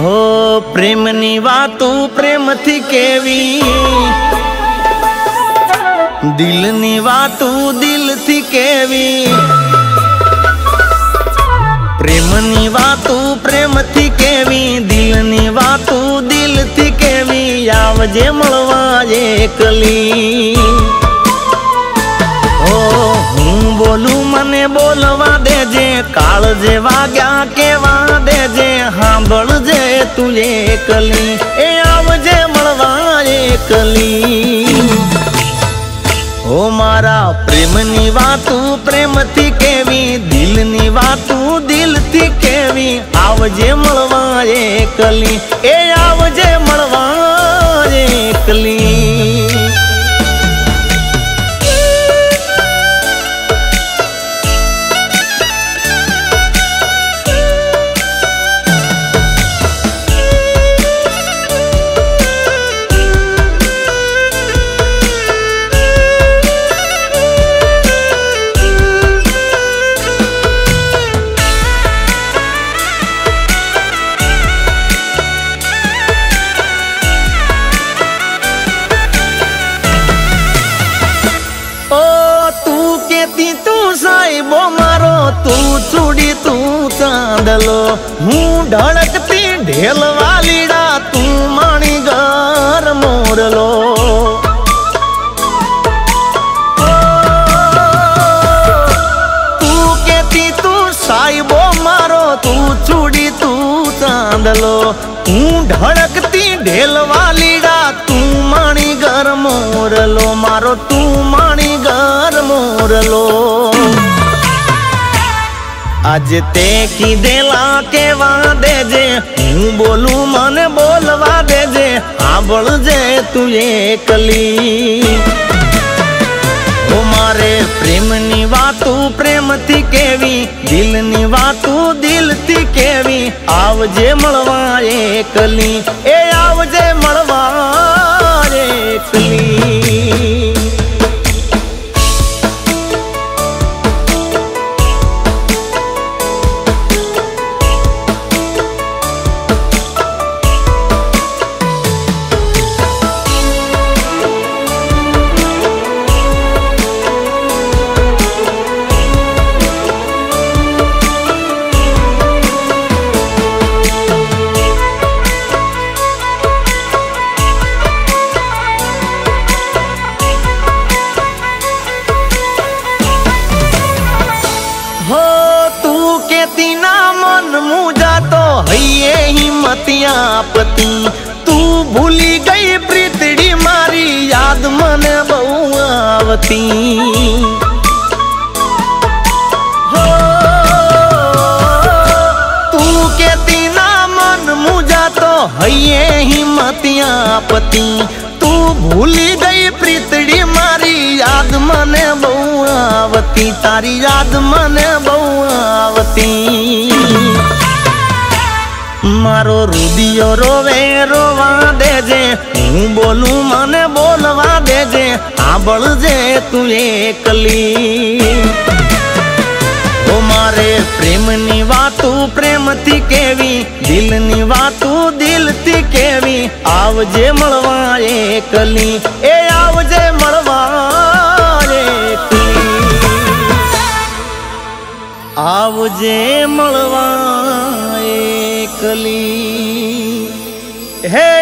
हो प्रेमनी वातू प्रेम थी केवी, दिलनी वातू दिल थी केवी। प्रेमनी वातू प्रेम थी केवी, दिलनी वातू दिल थी केवी। आवजे मळवा एकली, ओ हूँ बोलू मने बोलवा देजे, काळजे वाग्या केवा देजे, सांभळजे तू एकली, ए आवजे मळवा एकली। ओ मारा प्रेमनी वातू प्रेम थी केवी, दिलनी वातू दिल थी केवी। आवजे मळवा एकली, ए आवजे मळवा एकली। तू चूड़ी तू चांदलो, हूँ ढड़कती ढेल वालीड़ा, तू माणी घर मोरलो। तू कहती तू साहिबो मारो, तू चूड़ी तू चांदलो, हूँ ढड़कती ढेल वालीड़ा, तू माणी घर मोरलो, मारो तू माणी घर मोरलो। आज ते की देला केवा देजे, हूँ बोलू मने बोलवा देजे, सांभळजे तू एकली। ओ मारे प्रेमनी वातू प्रेम थी केवी, दिलनी वातू दिल थी केवी। आवजे मळवा एकली, ए आवजे मळवा एकली। हइये हिम्मतिया पति, तू भूली गई प्रीतड़ी मारी, याद मन बहु आवती। हो तू कहती ना मन मुझा तो हइये हिम्मतिया पति, तू भूली गई प्रीतड़ी मारी, याद मन बहु आवती, तारी याद मन बहु आवती। मारो रुदियो रोवे रोवा देजे, हूँ बोलू मने बोलवा देजे, सांभळजे तू एकली। ओ मारे प्रेमनी वातू प्रेम थी केवी, दिलनी वातू दिल थी केवी। आवजे मळवा एकली, ए आवजे मळवा एकली। आवजे मळवा एकली, हे